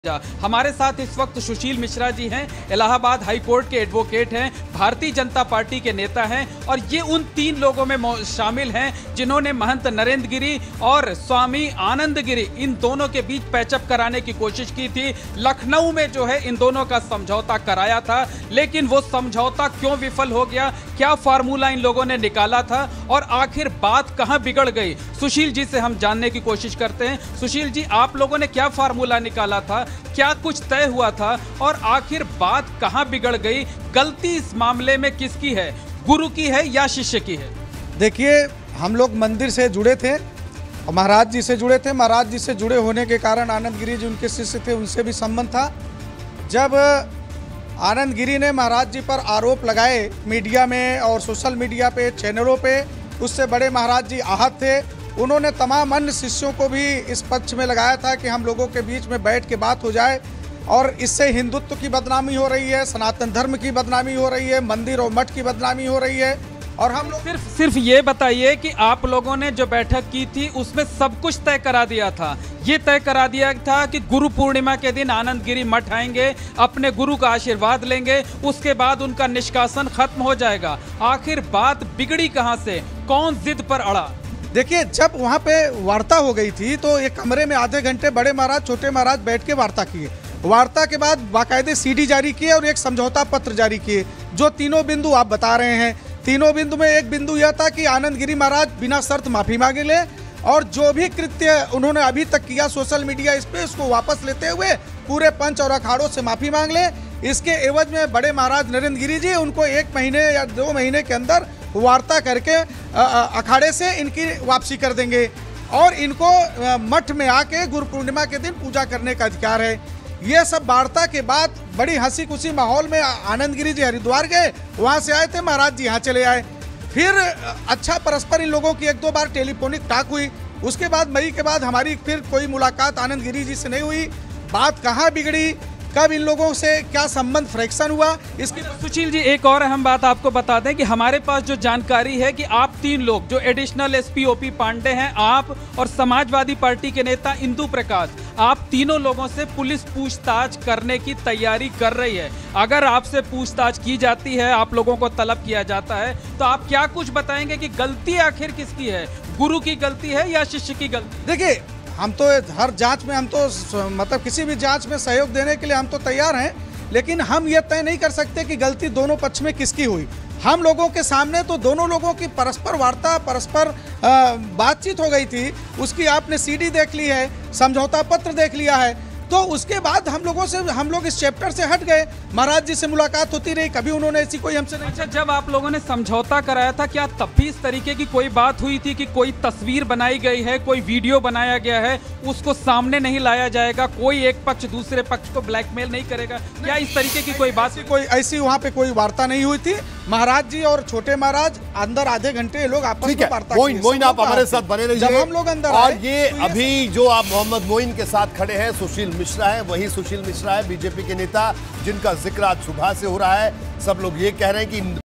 हमारे साथ इस वक्त सुशील मिश्रा जी हैं, इलाहाबाद हाई कोर्ट के एडवोकेट हैं, भारतीय जनता पार्टी के नेता हैं और ये उन 3 लोगों में शामिल हैं जिन्होंने महंत नरेंद्र गिरी और स्वामी आनंद गिरी इन दोनों के बीच पैचअप कराने की कोशिश की थी। लखनऊ में जो है इन दोनों का समझौता कराया था, लेकिन वो समझौता क्यों विफल हो गया, क्या फार्मूला इन लोगों ने निकाला था और आखिर बात कहां बिगड़ गई, सुशील जी से हम जानने की कोशिश करते हैं। सुशील जी, आप लोगों ने क्या फार्मूला निकाला था, क्या कुछ तय हुआ था और आखिर बात कहां बिगड़ गई, गलती इस मामले में किसकी है, गुरु की है या शिष्य की है? देखिए, हम लोग मंदिर से जुड़े थे, महाराज जी से जुड़े थे। महाराज जी से जुड़े होने के कारण आनंद गिरी जी उनके शिष्य थे, उनसे भी संबंध था। जब आनंद गिरी ने महाराज जी पर आरोप लगाए मीडिया में और सोशल मीडिया पे, चैनलों पे, उससे बड़े महाराज जी आहत थे। उन्होंने तमाम अन्य शिष्यों को भी इस पक्ष में लगाया था कि हम लोगों के बीच में बैठ के बात हो जाए और इससे हिंदुत्व की बदनामी हो रही है, सनातन धर्म की बदनामी हो रही है, मंदिर और मठ की बदनामी हो रही है। और हम लोग सिर्फ ये बताइए कि आप लोगों ने जो बैठक की थी उसमें सब कुछ तय करा दिया था, ये तय करा दिया था कि गुरु पूर्णिमा के दिन आनंद गिरी मठ आएंगे, अपने गुरु का आशीर्वाद लेंगे, उसके बाद उनका निष्कासन खत्म हो जाएगा। आखिर बात बिगड़ी कहां से, कौन जिद पर अड़ा? देखिए, जब वहाँ पे वार्ता हो गई थी तो एक कमरे में आधे घंटे बड़े महाराज छोटे महाराज बैठ के वार्ता किए। वार्ता के बाद बाकायदे सीडी जारी किए और एक समझौता पत्र जारी किए, जो तीनों बिंदु आप बता रहे हैं। तीनों बिंदु में एक बिंदु यह था कि आनंद गिरी महाराज बिना शर्त माफी मांगे ले और जो भी कृत्य उन्होंने अभी तक किया सोशल मीडिया इस पे, उसको वापस लेते हुए पूरे पंच और अखाड़ों से माफी मांग ले। इसके एवज में बड़े महाराज नरेंद्र गिरी जी उनको 1 महीने या 2 महीने के अंदर वार्ता करके अखाड़े से इनकी वापसी कर देंगे और इनको मठ में आके गुरु पूर्णिमा के दिन पूजा करने का अधिकार है। ये सब वार्ता के बाद बड़ी हंसी खुशी माहौल में आनंद गिरी जी हरिद्वार गए, वहाँ से आए थे, महाराज जी यहाँ चले आए। फिर अच्छा परस्पर इन लोगों की 1-2 बार टेलीफोनिक टॉक हुई। उसके बाद मई के बाद हमारी फिर कोई मुलाकात आनंद गिरी जी से नहीं हुई। बात कहाँ बिगड़ी, कब इन लोगों से क्या संबंध फ्रैक्शन हुआ, इसकी सुशील जी एक और अहम बात आपको बता दें कि हमारे पास जो जानकारी है कि आप 3 लोग जो एडिशनल एसपी ओपी पांडे हैं, आप और समाजवादी पार्टी के नेता इंदु प्रकाश, आप तीनों लोगों से पुलिस पूछताछ करने की तैयारी कर रही है। अगर आपसे पूछताछ की जाती है, आप लोगों को तलब किया जाता है, तो आप क्या कुछ बताएंगे कि गलती आखिर किसकी है, गुरु की गलती है या शिष्य की गलती? देखिए, हम तो हर जांच में, हम तो मतलब किसी भी जांच में सहयोग देने के लिए हम तो तैयार हैं, लेकिन हम ये तय नहीं कर सकते कि गलती दोनों पक्ष में किसकी हुई। हम लोगों के सामने तो दोनों लोगों की परस्पर वार्ता, परस्पर बातचीत हो गई थी, उसकी आपने सीडी देख ली है, समझौता पत्र देख लिया है। तो उसके बाद हम लोग इस चैप्टर से हट गए। महाराज जी से मुलाकात होती रही, कभी उन्होंने ऐसी कोई हमसे नहीं। अच्छा, जब आप लोगों ने समझौता कराया था, क्या तब भी इस तरीके की कोई बात हुई थी कि कोई तस्वीर बनाई गई है, कोई वीडियो बनाया गया है, उसको सामने नहीं लाया जाएगा, कोई एक पक्ष दूसरे पक्ष को ब्लैकमेल नहीं करेगा, क्या इस तरीके की कोई बात? कोई ऐसी वहाँ पे कोई वार्ता नहीं हुई थी। महाराज जी और छोटे महाराज अंदर आधे घंटे लोग आपस में वार्ता की। मोइन, आप हमारे साथ बने रहिए। जब हम लोग अंदर और ये अभी जो आप मोहम्मद मोइन के साथ खड़े हैं, सुशील मिश्रा है, वही सुशील मिश्रा है बीजेपी के नेता जिनका जिक्र आज सुबह से हो रहा है। सब लोग ये कह रहे हैं कि